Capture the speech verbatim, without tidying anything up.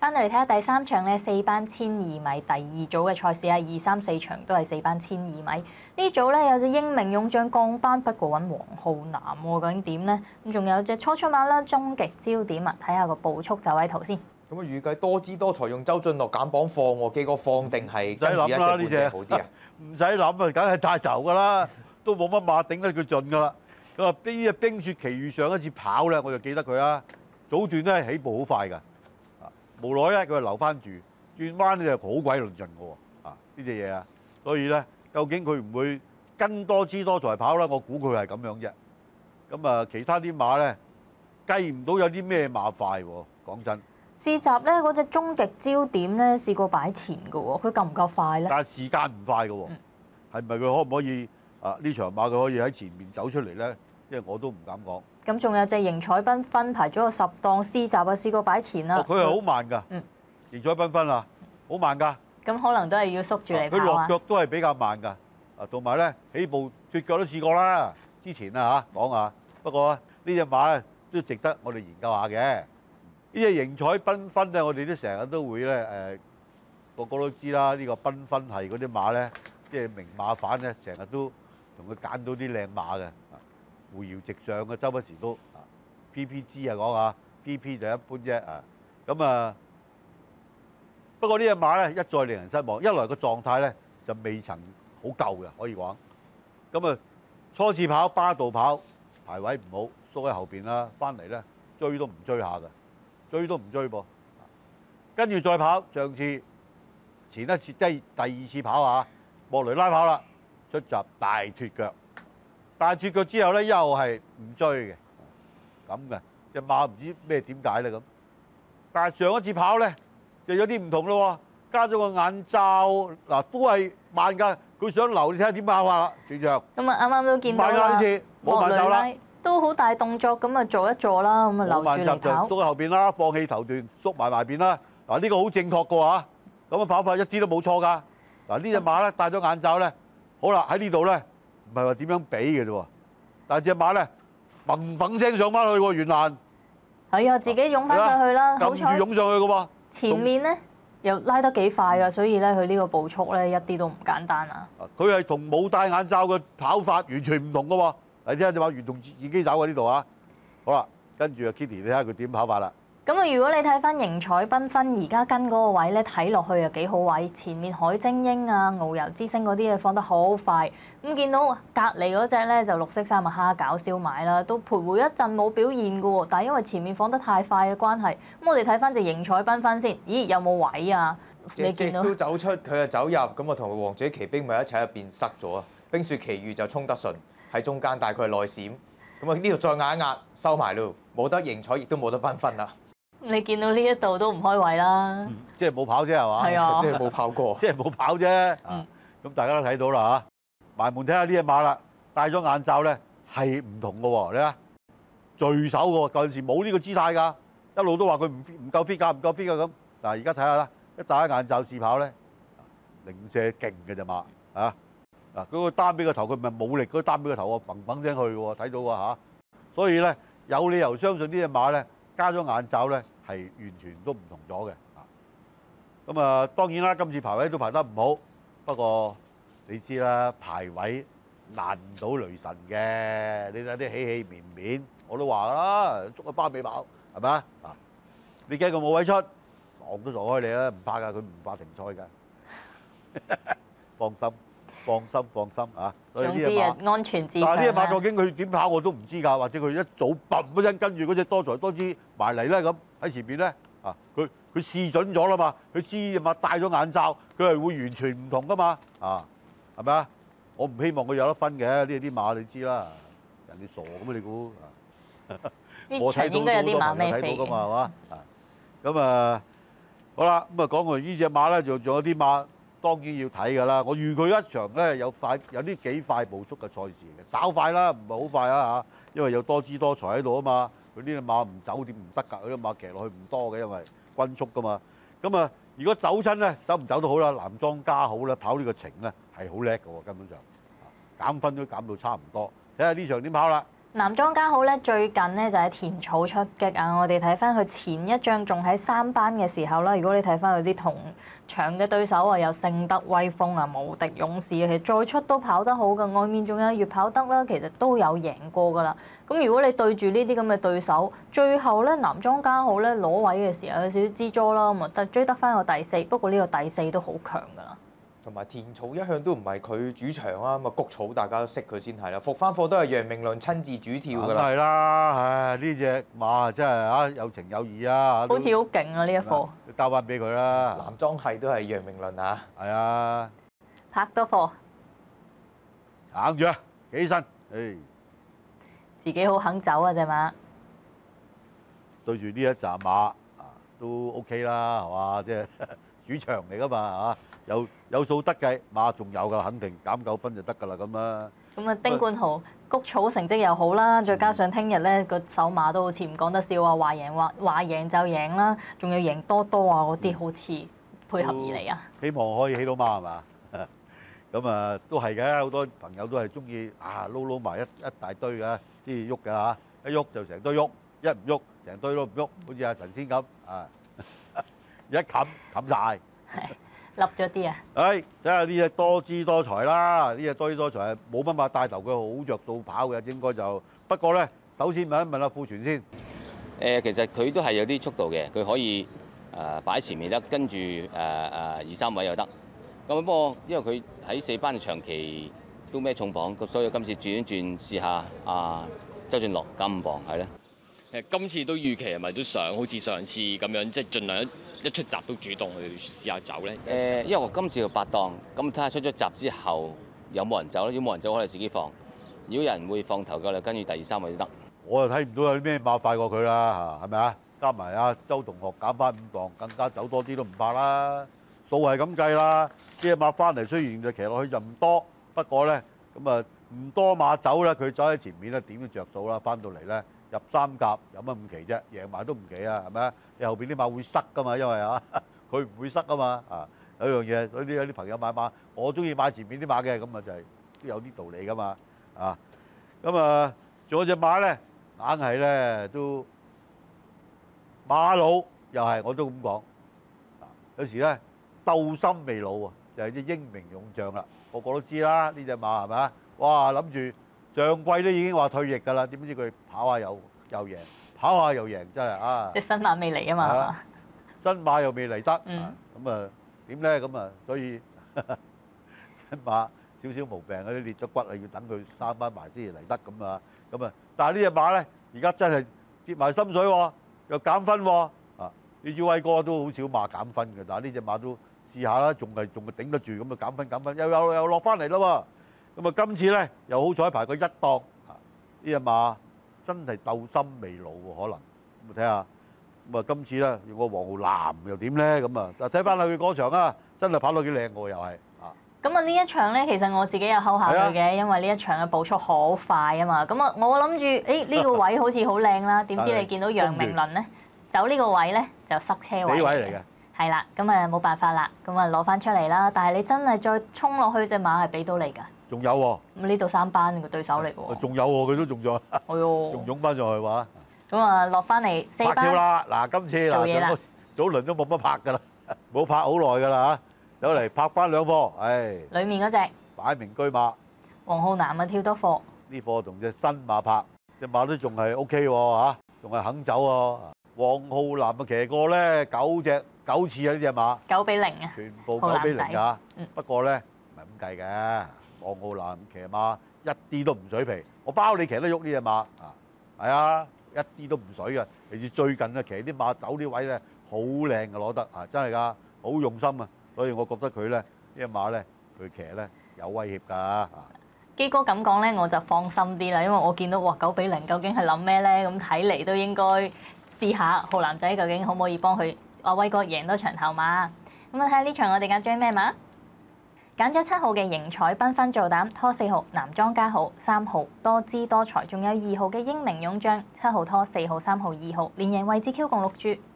翻嚟睇下第三場咧，四班千二米第二組嘅賽事啊，二三四場都係四班千二米。呢組咧有隻英明勇將降班，不過揾黃浩南喎，究竟點呢？咁仲有隻初出馬啦，終極焦點啊，睇下個步速走位圖先。 咁啊，預計多姿多才用周俊樂減磅放喎，基哥放定係跟住一隻半隻好啲啊？ 唔使諗啊，梗係帶頭㗎啦，都冇乜馬頂得佢盡㗎啦。佢話呢隻冰雪奇遇上一次跑咧，我就記得佢啦。早段咧起步好快㗎，啊無奈咧佢就留翻住，轉彎咧就好鬼論盡㗎喎，啊呢隻嘢啊，所以咧究竟佢唔會跟多姿多才跑啦？我估佢係咁樣啫。咁啊，其他啲馬咧計唔到有啲咩馬快喎，講真。 試閘咧嗰隻終極焦點咧試過擺前㗎喎，佢夠唔夠快咧？ 但係時間唔快㗎喎，係咪佢可唔可以啊？呢場馬佢可以喺前面走出嚟咧？因為我都唔敢講。 咁仲有隻盈彩繽紛排咗個十檔試閘啊，試過擺前啦。 佢係好慢㗎， 嗯， 盈彩繽紛啊，好慢㗎。 咁可能都係要縮住嚟跑啊。 佢落腳都係比較慢㗎，啊同埋咧起步脫腳都試過啦，之前啊嚇講下。不過呢隻馬咧都值得我哋研究下嘅。呢隻盈彩繽紛咧，我哋都成日都會咧誒，個個都知啦。呢個繽紛係嗰啲馬咧，即係名馬販咧，成日都同佢揀到啲靚馬嘅，扶搖直上嘅，周不時都。P P G 啊講下 ，P P 就一般啫啊。咁啊，不過呢隻馬咧一再令人失望，一來個狀態咧就未曾好夠嘅，可以講。咁啊，初次跑巴道跑排位唔好，縮喺後邊啦，翻嚟咧追都唔追下嘅。追都唔追噃，跟住再跑，上次前一次即係第二次跑啊，莫雷拉跑啦，出閘大脫腳，大脫腳之後咧又係唔追嘅，咁嘅隻馬唔知咩點解咧咁。但係上一次跑咧就有啲唔同咯喎，加咗個眼罩，嗱都係慢㗎，佢想留，你睇下點跑法啦，全場。 咁啊，啱啱都見到啦， 慢㗎呢次冇眼罩啦。 都好大動作咁啊，做一做啦，咁啊留住嚟跑。 縮喺後邊啦，放棄頭段，縮埋埋邊啦。嗱呢個好正確嘅喎，咁啊跑法一啲都冇錯㗎。嗱呢隻馬咧戴咗眼罩咧，好啦喺呢度咧唔係話點樣比嘅啫喎，但係隻馬咧嘭嘭聲上翻去喎，原欄。 係啊，自己湧翻上去啦，好彩。 撳住湧上去嘅喎。 前面咧又拉得幾快㗎，所以咧佢呢個步速咧一啲都唔簡單啊。 佢係同冇戴眼罩嘅跑法完全唔同嘅喎。嚟聽下隻馬原同自己走喺呢度啊！好啦，跟住啊 Kitty，你睇下佢點跑法啦。 咁啊，如果你睇翻盈彩繽紛而家跟嗰個位咧，睇落去又幾好位。前面海精英啊、遨遊之星嗰啲嘢放得好快。咁見到隔離嗰隻咧就綠色衫啊蝦餃燒賣啦，都徘徊一陣冇表現嘅喎。但係因為前面放得太快嘅關係，咁我哋睇翻隻盈彩繽紛先。咦，有冇位啊？你見到都走出，佢就走入，咁啊同王者奇兵咪一齊入邊塞咗啊！冰雪奇遇就衝得順。喺中間，大概係內閃，咁啊呢度再壓一壓收埋咯，冇得盈彩，亦都冇得繽紛啦。 你見到呢一度都唔開位啦， 嗯、即係冇跑啫係嘛？ 係啊， 即係冇跑過， 即係冇跑啫。咁、嗯啊、大家都睇到啦嚇，埋門睇下呢隻馬啦，戴咗眼罩咧係唔同嘅喎，你睇下，聚手嘅喎，舊陣時冇呢個姿態㗎，一路都話佢唔唔夠 fit 㗎，唔夠 fit 㗎咁。嗱而家睇下啦，一戴咗眼罩試跑咧，零舍勁嘅隻馬啊！嗱，嗰個擔俾個頭，佢唔係冇力，嗰個擔俾個頭啊，砰砰聲去嘅喎，睇到喎嚇。所以咧，有理由相信呢隻馬咧，加咗眼罩咧，係完全都唔同咗嘅。啊，咁啊，當然啦，今次排位都排得唔好，不過你知啦，排位難唔到雷神嘅。你睇啲起起面面，我都話啦，捉個巴尾跑係咪啊？啊，你驚佢冇位出，撞都撞開你啦，唔怕㗎，佢唔怕停賽㗎，放心。放心放心啊！ 總之啊，安全至上。 但係呢隻馬究竟佢點跑我都唔知㗎，或者佢一早揼嗰陣跟住嗰隻多才多姿埋嚟咧咁喺前邊咧啊！佢佢試準咗啦嘛，佢知隻馬戴咗眼罩，佢係會完全唔同㗎嘛啊？係咪啊？我唔希望佢有得分嘅呢啲馬，你知啦，人哋傻咁啊！你估啊？我睇到好多朋友睇到㗎嘛係嘛啊？咁啊好啦，咁啊講完呢隻馬咧，仲仲有啲馬。當然要睇㗎啦！我預佢一場咧有快有啲幾快步速嘅賽事嘅，稍快啦，唔係好快啊嚇，因為有多姿多才喺度啊嘛。佢呢隻馬唔走點唔得㗎？佢啲馬騎落去唔多嘅，因為均速㗎嘛。咁啊，如果走親咧，走唔走都好啦，男裝加好咧，跑呢個程咧係好叻㗎喎，根本上減分都減到差唔多。睇下呢場點跑啦。 男莊家好咧，最近咧就喺田草出擊啊！我哋睇翻佢前一仗仲喺三班嘅時候啦，如果你睇翻佢啲同場嘅對手啊，有勝德威風啊、無敵勇士啊，其實再出都跑得好嘅，外面仲有越跑得啦，其實都有贏過噶啦。咁如果你對住呢啲咁嘅對手，最後咧男莊家好咧攞位嘅時候有少少支咗啦，咁啊得追得翻個第四，不過呢個第四都好強噶啦。 同埋田草一向都唔係佢主場啊，咁啊谷草大家都識佢先係啦。復翻課都係楊明倫親自主跳㗎啦。 係啦，唉呢只馬真係啊有情有義啊， 好似好勁啊呢一課。 交翻俾佢啦。 男裝係都係楊明倫啊。 係啊。 拍多課。 撐住啊！起起身，誒。 自己好肯走啊隻馬。 對住呢一紮馬啊都 OK 啦，係嘛？即係主場嚟㗎嘛嚇。有有數得計，馬仲有㗎，肯定減九分就得㗎啦咁啊！ 咁啊，丁冠豪谷草成績又好啦，再加上聽日咧個手馬都好似唔講得笑啊，話贏話話贏就贏啦，仲要贏多多啊嗰啲，好似配合而嚟啊！ 希望可以起到馬係嘛？咁啊都係嘅，好多朋友都係中意啊撈撈埋一一大堆嘅，先至喐㗎嚇，一喐就成堆喐，一唔喐成堆都唔喐，好似阿神仙咁啊！一冚冚曬。 笠咗啲啊！ 誒，真係呢隻多姿多才啦！呢隻多姿多才冇乜馬帶頭，佢好着數跑嘅，應該就不過咧，首先問一問阿富全先。 誒，其實佢都係有啲速度嘅，佢可以誒擺前面得，跟住誒誒二三位又得。咁不過因為佢喺四班長期都孭重磅，咁所以今次轉一轉試下啊周俊樂減五磅係咧。 誒，今次都預期係咪都想好似上次咁樣，即係盡量一一出閘都主動去試下走咧？ 誒，因為我今次個八檔，咁睇下出咗閘之後有冇人走咧？如果冇人走，可能自己放；如果有人會放頭嘅，就跟住第二三位都得。 我就睇唔到有啲咩馬快過佢啦嚇，係咪啊？加埋阿周同學減翻五檔，更加走多啲都唔怕啦。數係咁計啦，呢隻馬翻嚟雖然就騎落去就唔多，不過咧咁啊唔多馬走咧，佢走喺前面咧點都着數啦。翻到嚟咧。入三甲有乜咁奇啫？贏埋都唔奇啊，係咪啊？你後邊啲馬會塞噶嘛，因為啊，佢唔會塞啊嘛啊！有樣嘢，嗰啲有啲朋友買馬，我中意買前面啲馬嘅，咁啊就係都有啲道理噶嘛啊！咁啊，仲有隻馬咧，硬係咧都馬老又係我都咁講啊！有時咧鬥心未老啊，就係啲英明勇將啦，個個都知啦，呢隻馬係咪啊？哇，諗住〜上季都已經話退役㗎啦，點知佢跑下又又贏，跑下又贏，真係啊！ 隻新馬未嚟啊嘛， 新馬又未嚟得，咁、 嗯、 啊點咧？咁啊，所以呵呵新馬少少毛病嗰啲裂咗骨啊，要等佢生翻埋先至嚟得咁啊，咁啊，但係呢隻馬咧，而家真係跌埋心水喎，又減分喎，啊！呢支威哥都好少馬減分嘅，但係呢隻馬都試下啦，仲係仲係頂得住，咁啊減分減分，又又又落翻嚟啦喎！咁啊！今次咧又好彩排個一檔啊！呢隻馬真係鬥心未老喎，可能咁啊睇下。咁啊，今次咧用個黃浩南又點咧？咁啊，睇翻佢嗰場啊，真係跑到幾靚喎，又係啊！ 咁啊，呢一場咧，其實我自己有睺下佢嘅，因為呢一場嘅步速好快啊嘛。咁啊，我諗住誒呢個位好似好靚啦，點知你見到楊明倫咧走呢個位咧就塞車位。 死位嚟嘅。 係啦，咁啊冇辦法啦，咁啊攞翻出嚟啦。但係你真係再衝落去，隻馬係俾到你㗎。 仲有喎， 咁呢度三班嘅對手嚟喎， 仲有喎，佢都仲咗， 係喎， 仲湧翻上去話， 咁啊落翻嚟四班， 拍跳啦！嗱，今次嗱，早輪都冇乜拍㗎啦，冇拍好耐㗎啦嚇，走嚟拍翻兩課，唉， 裡面嗰隻擺明車馬， 黃浩南啊跳多課， 呢課同隻新馬拍，隻馬都仲係 O K 喎嚇，仲係肯走喎。黃浩南啊騎過咧九隻九次啊呢隻馬， 九比零啊， 全部九比零㗎，不過咧唔係咁計嘅。黃浩南騎馬一啲都唔水皮，我包你騎得喐呢隻馬啊！係啊，一啲都唔水嘅。尤其是最近啊，騎啲馬走啲位咧好靚嘅攞得啊，真係㗎，好用心啊！所以我覺得佢咧呢隻馬咧，佢騎咧有威脅㗎啊！ 基哥咁講咧，我就放心啲啦，因為我見到哇九比零，究竟係諗咩咧？咁睇嚟都應該試下浩南仔究竟可唔可以幫佢阿威哥贏多場頭馬？咁啊睇下呢場我哋揀張咩馬？揀咗七號嘅盈彩繽紛做膽，拖四號男莊家好，三號多姿多才，仲有二號嘅英明勇將，七號拖四號、三號、二號，連贏位置 Q 共六注。